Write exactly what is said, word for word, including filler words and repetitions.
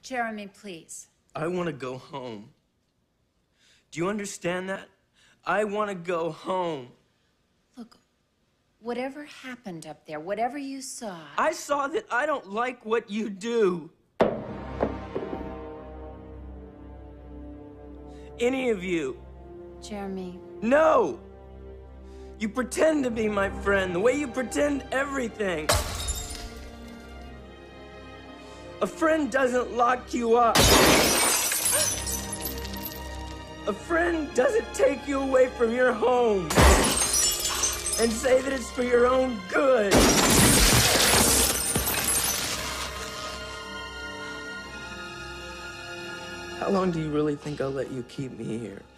Jeremy, please. I want to go home. Do you understand that? I want to go home. Look, whatever happened up there, whatever you saw... I saw that I don't like what you do. Any of you. Jeremy. No! You pretend to be my friend, the way you pretend everything. A friend doesn't lock you up. A friend doesn't take you away from your home and say that it's for your own good. How long do you really think I'll let you keep me here?